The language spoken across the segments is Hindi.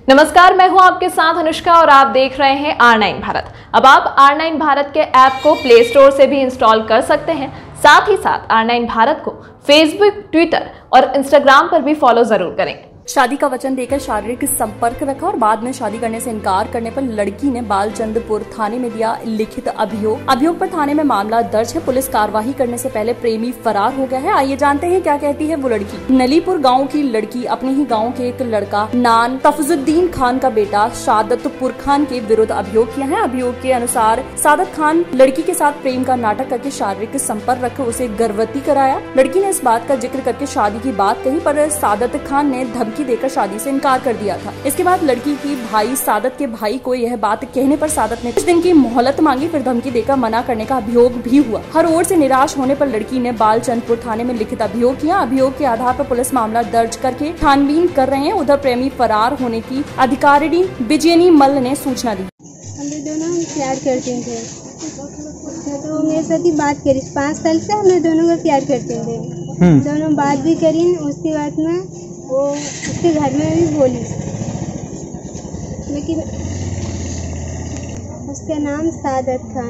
नमस्कार, मैं हूं आपके साथ अनुष्का और आप देख रहे हैं R9 भारत। अब आप R9 भारत के ऐप को प्ले स्टोर से भी इंस्टॉल कर सकते हैं। साथ ही साथ R9 भारत को फेसबुक, ट्विटर और इंस्टाग्राम पर भी फॉलो जरूर करें। शादी का वचन देकर शारीरिक संपर्क रखा और बाद में शादी करने से इनकार करने पर लड़की ने बालचंदपुर थाने में दिया लिखित अभियोग पर थाने में मामला दर्ज है। पुलिस कार्रवाई करने से पहले प्रेमी फरार हो गया है। आइए जानते हैं क्या कहती है वो लड़की। नलीपुर गांव की लड़की अपने ही गांव के एक लड़का नान तफजुद्दीन खान का बेटा सादतपुर खान के विरुद्ध अभियोग किया है। अभियोग के अनुसार सादत खान लड़की के साथ प्रेम का नाटक करके शारीरिक संपर्क रख उसे गर्भवती कराया। लड़की ने इस बात का जिक्र करके शादी की बात कही पर सादत खान ने धमकी देकर शादी से इनकार कर दिया था। इसके बाद लड़की की भाई सादत के भाई को यह बात कहने पर सादत ने कुछ दिन की मोहलत मांगी, फिर धमकी देकर मना करने का अभियोग भी हुआ। हर ओर से निराश होने पर लड़की ने बालचंदपुर थाने में लिखित अभियोग किया। अभियोग के आधार पर पुलिस मामला दर्ज करके छानबीन कर रहे हैं। उधर प्रेमी फरार होने की अधिकारिणी विजयनी मल्ल ने सूचना दी। हम दोनों प्यार करते थे, तो मेरे साथ ही बात करी। 5 साल से हम दोनों का प्यार करते थे। दोनों बात भी करी। उसके बाद में वो उसके घर में भी बोली, लेकिन उसका नाम सादत खान।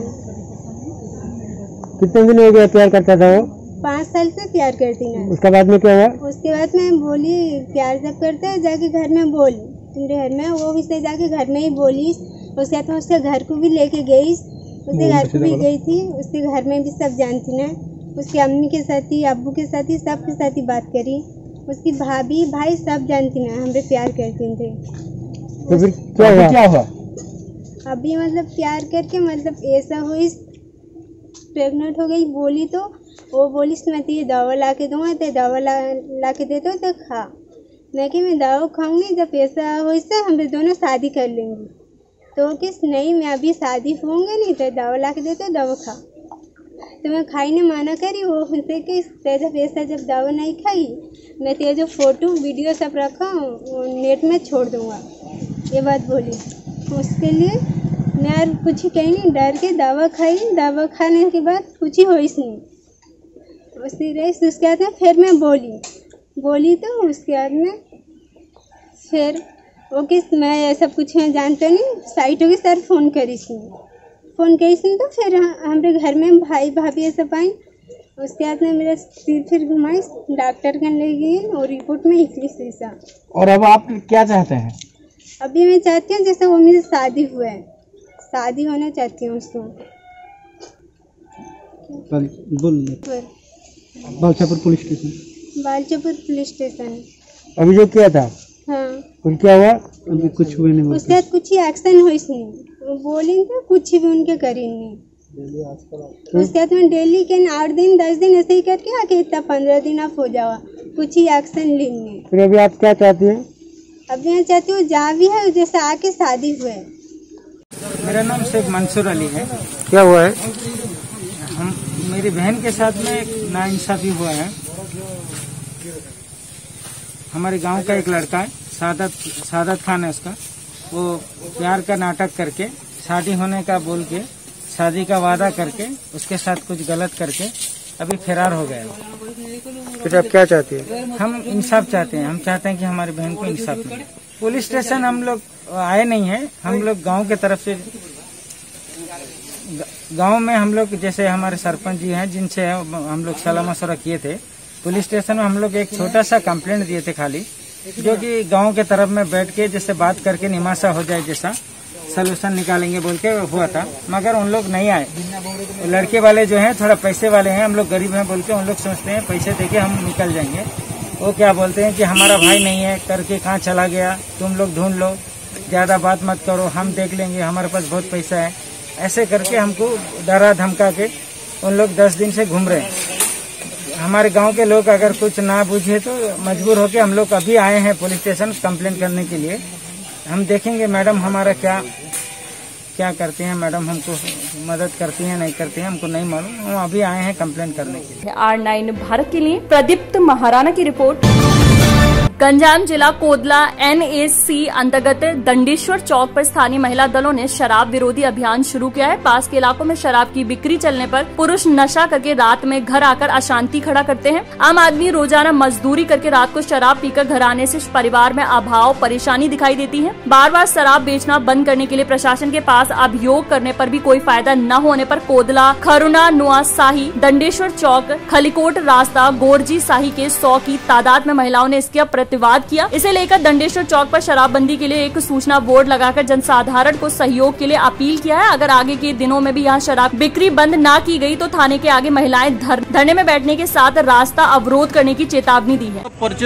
कितने दिन हो गया प्यार करता था वो? 5 साल से प्यार करती ना। उसके बाद में क्या हुआ? उसके बाद में बोली प्यार जब करते है जाके घर में बोल, तुम्हारे घर में। वो भी से जाके घर में ही बोली। उसके बाद उसके घर को भी लेके गई। उसके घर को भी गई थी। उसके घर में भी सब जानती ना। उसकी अम्मी के साथ ही, अब्बू के साथ ही, सबके साथ ही बात करी। उसकी भाभी भाई सब जानती ना हमरे प्यार करते थे। तो फिर क्या हुआ? अभी मतलब प्यार करके मतलब ऐसा हुई, प्रेग्नेंट हो गई। बोली तो वो बोली मैं तो ये दवा ला के दूँगा, तो दवा ला के दे दो तो खा। नहीं कि मैं दवा खाऊंगी, जब ऐसा हो से हम दोनों शादी कर लेंगे। तो किस नहीं, मैं अभी शादी होंगे नहीं, तो दवा ला के दे दो, दवा खा। तो मैं खाई ने माना करी। वो उनसे कि तेजा पैसा जब दवा नहीं खाई, मैं तेरा जो फोटो वीडियो सब रखा नेट में छोड़ दूंगा, ये बात बोली। उसके लिए मैं यार कुछ ही कहीं नहीं, डर के दवा खाई। दवा खाने के बाद कुछ ही होइस नहीं। उसके बाद में फिर मैं बोली तो उसके बाद में फिर वो किस मैं ऐसा कुछ जानते नहीं। साइटों के सर फ़ोन करीस तो फिर हमारे घर में भाई भाभी ये सब आई। उसके बाद में मेरा सिर फिर घुमाई, डॉक्टर के ले गई और रिपोर्ट में निकली शीशा। और अब आप क्या चाहते हैं? अभी मैं चाहती हूँ जैसे वो मेरी शादी हुआ है, शादी होना चाहती हूँ उसको। बालचंदपुर पुलिस स्टेशन अभियोग किया था। हाँ। फिर क्या हुआ? अभी कुछ हुए नहीं। उसके बाद कुछ ही एक्शन हुई नहीं। वो बोली तो कुछ भी उनके करी नहीं। उसके बाद में डेली के 8 दिन 10 दिन ऐसे ही करके आके इतना 15 दिन आप हो जावा, कुछ ही एक्शन लेंगे। फिर अभी आप क्या चाहती हैं? अभी मैं चाहती हूँ जहाँ भी है जैसे आके शादी हुए। मेरा नाम शेख मंसूर अली है। क्या हुआ है? मेरी बहन के साथ में नाइंसाफी हुआ है। हमारे गांव का एक लड़का है, सादत खान है उसका। वो प्यार का नाटक करके शादी होने का बोल के, शादी का वादा करके उसके साथ कुछ गलत करके अभी फरार हो गया। फिर आप क्या चाहती हैं? हम इंसाफ चाहते हैं। हम चाहते हैं कि हमारी बहन को इंसाफ मिले। पुलिस स्टेशन हम लोग आए नहीं है। हम लोग गांव के तरफ से, गांव में हम लोग जैसे हमारे सरपंच जी हैं जिनसे हम लोग सलाह मशवरा किए थे। पुलिस स्टेशन में हम लोग एक छोटा सा कंप्लेंट दिए थे खाली, जो कि गांव के तरफ में बैठ के जैसे बात करके निमाशा हो जाए जैसा सलूशन निकालेंगे बोल के हुआ था, मगर उन लोग नहीं आए। लड़के वाले जो हैं थोड़ा पैसे वाले हैं, हम लोग गरीब हैं बोल के उन लोग सोचते हैं पैसे देके हम निकल जाएंगे। वो क्या बोलते हैं कि हमारा भाई नहीं है, करके कहाँ चला गया, तुम लोग ढूंढ लो, ज्यादा बात मत करो, हम देख लेंगे, हमारे पास बहुत पैसा है। ऐसे करके हमको डरा धमका के उन लोग 10 दिन से घूम रहे हैं। हमारे गांव के लोग अगर कुछ ना बुझे तो मजबूर होके हम लोग अभी आए हैं पुलिस स्टेशन कंप्लेंट करने के लिए। हम देखेंगे मैडम हमारा क्या करते हैं, मैडम हमको मदद करती हैं नहीं करती हैं हमको नहीं मालूम। हम अभी आए हैं कंप्लेंट करने के लिए। R9 भारत के लिए प्रदीप्त महाराणा की रिपोर्ट। गंजाम जिला कोदला NAC अंतर्गत दंडेश्वर चौक पर स्थानीय महिला दलों ने शराब विरोधी अभियान शुरू किया है। पास के इलाकों में शराब की बिक्री चलने पर पुरुष नशा करके रात में घर आकर अशांति खड़ा करते हैं। आम आदमी रोजाना मजदूरी करके रात को शराब पीकर घर आने से परिवार में अभाव परेशानी दिखाई देती है। बार बार शराब बेचना बंद करने के लिए प्रशासन के पास अभियोग करने पर भी कोई फायदा न होने पर कोदला, खरुना, नुआ शाही, दंडेश्वर चौक, खलीकोट रास्ता, गोरजी शाही के 100 की तादाद में महिलाओं ने इसका प्रतिवाद किया। इसे लेकर दंडेश्वर चौक पर शराबबंदी के लिए एक सूचना बोर्ड लगाकर जनसाधारण को सहयोग के लिए अपील किया है। अगर आगे के दिनों में भी यहाँ शराब बिक्री बंद न की गई तो थाने के आगे महिलाएं धरने में बैठने के साथ रास्ता अवरोध करने की चेतावनी दी है।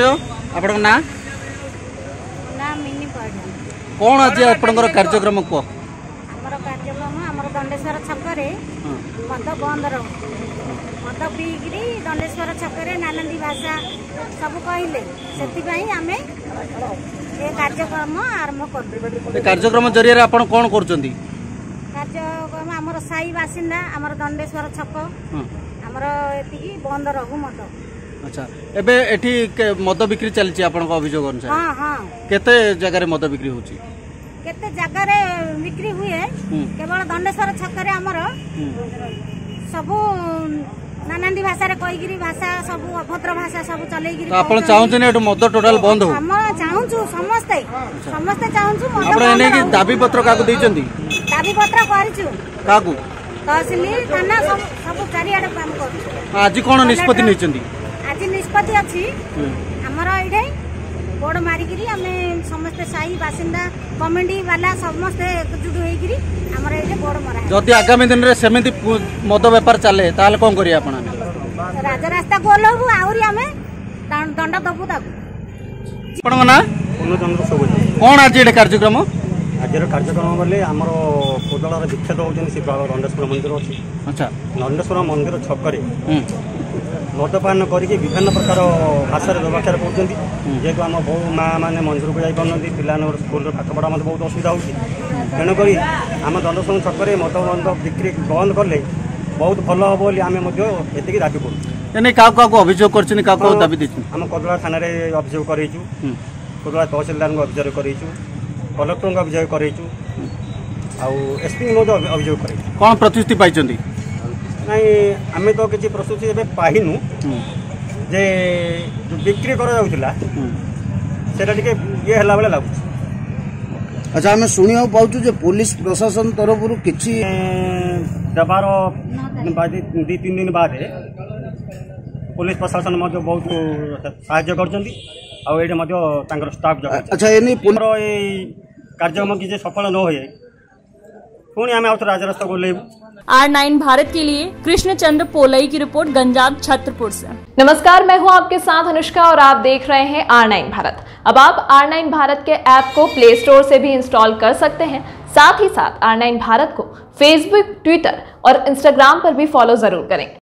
कौन आज आपनकर कार्यक्रम को दंडेश्वर छक मद बंद रो मद पीकरी दंडेश्वर छक नालंदी भाषा सब कहले से आम ये कार्यक्रम आरंभ कर कार्यक्रम जरिए आपण कौन करछंती कार्यक्रम आमर साई बासिंदा आमर दंडेश्वर छक आमर एतिकी बंद रहू मद। अच्छा एबे एठी मद बिक्री चलछि आपन अभियोग अनुसार? हां हां केते जगह रे मद बिक्री होछि? केते जगह रे बिक्री हुए केवल दंडेश्वर छक रे आमर सब नानांदी भाषा रे कहिगिरी भाषा सब अभद्र भाषा सब चलेगिरी आपण चाहउछन एठो मद टोटल बंद हो? हम चाहउछु समस्ते चाहउछु मद आपण एने की दाबी पत्र काकू दैचंती? दाबी पत्र करिछु काकू तहसील थाना सब चारियाडे काम करू। आज कोन निष्पत्ति नैचंती? आज निष्पत्ति अछि हमर एठे बोर्ड मारिकिरी आमे समस्त साई बासिंदा कमेटी वाला समस्त एकजुट होइकिरी हमर एठे बोर्ड मरा है। जदि आगामी दिन रे सेमिति मद व्यापार चले ताले कोन करी आपण? राज रास्ता गोलबु आउरी आमे दंड दबु ताकू। आपण ना कोन आज एठे कार्यक्रम? आज कार्यक्रम बोले आमर कोदलार विख्यात होउछन श्री बाबा दंडेश्वर मंदिर अछि। अच्छा दंडेश्वर मंदिर छकरे मदपान करके विभिन्न प्रकार भाषा व्यवहार कर जेहेतु आम बो माँ मैंने मंदिर को जापार पिला स्कूल पाठ पढ़ा मत बहुत असुविधा होती तेणुक आम दंडेश्वर छकरे मद बंद बिक्री बंद कले बहुत भल हम बोली आम एति दाबी करूँ। अभियोग आम कोदला थाना अभियोग करूँ, कोदला तहसीलदार को अभियोग करूँ, कलेक्टर को अभियोग करूँ, SP अभियोग कर। कौन प्रतिश्रुति पाई? नहीं आम तो किसी प्रस्तुति पाइनु जे जो बिक्री करा ये बेले लगुच। अच्छा आम शुणा पाचु जे पुलिस प्रशासन तरफ किसी देवार 2-3 दिन बाद पुलिस प्रशासन बहुत साहाय्य कर स्टाफ जगह। अच्छा ये कार्यक्रम किसी सफल न हो पुणी आम राजरास्ता बोलेबू। R9 भारत के लिए कृष्णचंद्र पोलई की रिपोर्ट गंजाम छतरपुर से। नमस्कार, मैं हूं आपके साथ अनुष्का और आप देख रहे हैं R9 भारत। अब आप R9 भारत के ऐप को प्ले स्टोर से भी इंस्टॉल कर सकते हैं। साथ ही साथ R9 भारत को फेसबुक, ट्विटर और इंस्टाग्राम पर भी फॉलो जरूर करें।